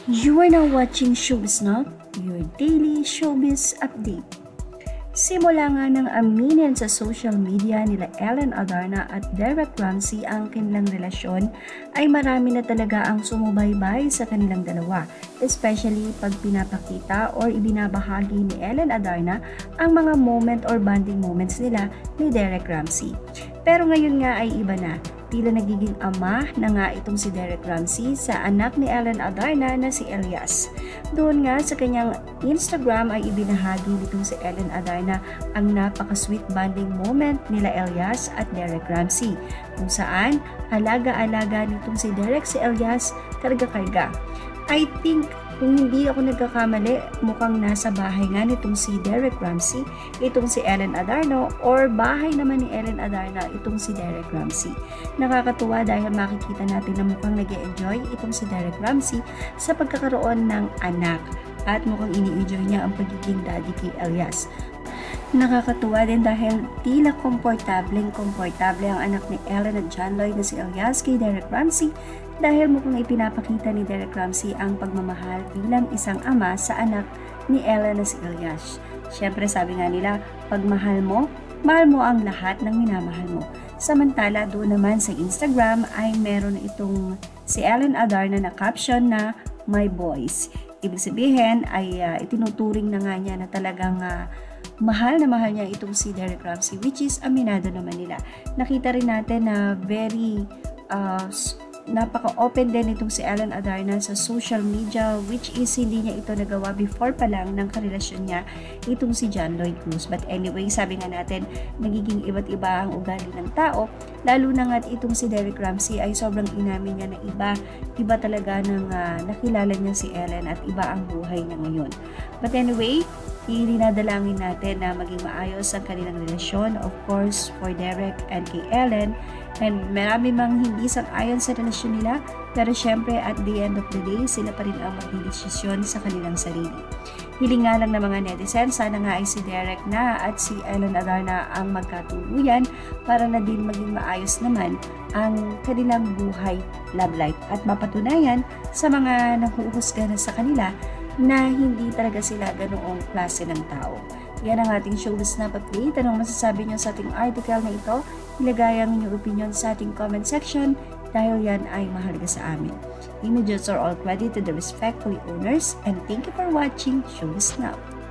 You are now watching Showbiz Now, your daily showbiz update. Simula nga ng aminin sa social media nila Adarna at Ramsey ang kanilang relasyon, ay marami na talaga ang sumubaybay sa kanilang dalawa, especially pag pinapakita or ibinabahagi ni Adarna ang mga moment or bonding moments nila ni Ramsey. Pero ngayon nga ay iba na. Tila nagiging ama na nga itong si Ramsey sa anak ni Adarna na si Elias. Doon nga sa kanyang Instagram ay ibinahagi nitong si Adarna ang napaka-sweet bonding moment nila Elias at Ramsey, kung saan alaga-alaga nitong si Elias karga-karga. I think kung hindi ako nagkakamali, mukhang nasa bahay nga nitong si Ramsey, itong si Adarna, or bahay naman ni Adarna, itong si Ramsey. Nakakatuwa dahil makikita natin na mukhang nag-e-enjoy itong si Ramsey sa pagkakaroon ng anak at mukhang ini-enjoy niya ang pagiging daddy kay Elias. Nakakatuwa din dahil tila komportable ang anak ni Ellen at John Lloyd na si Elias kay Ramsey, dahil mukhang ipinapakita ni Ramsey ang pagmamahal bilang isang ama sa anak ni Ellen na si Elias. Siyempre sabi nga nila, pag mahal mo ang lahat ng minamahal mo. Samantala doon naman sa Instagram ay meron itong si Adarna na caption na "My Boys". Ibig sabihin ay itinuturing na nga niya na talagang mahal na mahal niya itong si Ramsey, which is aminado naman nila. Nakita rin natin na very napaka-open din itong si Adarna sa social media, which is hindi niya ito nagawa before pa lang ng karelasyon niya itong si John Lloyd Cruz. But anyway, sabi nga natin, nagiging iba't iba ang ugali ng tao, lalo na nga itong si Ramsey ay sobrang inamin niya na iba talaga ng nakilala niya si Ellen at iba ang buhay niya ngayon. But anyway, irinadalangin natin na maging maayos ang kanilang relasyon, of course, for Derek and kay Ellen. And marami mang hindi sang-ayon sa relasyon nila, pero syempre at the end of the day, sila pa rin ang magdidesisyon sa kanilang sarili. Hiling nga lang ng mga netizens, sana nga ay si Derek na at si Adarna ang magkatuluyan para na din maging maayos naman ang kanilang buhay love life at mapatunayan sa mga nahuhusga na sa kanila na hindi talaga sila ganoong klase ng tao. Yan ang ating showbiz na update. Anong masasabi niyo sa ating article na ito? Ilagay ang inyong opinion sa ating comment section dahil yan ay mahalaga sa amin. Images are all credit to the respectful owners, and thank you for watching Showbiz Now.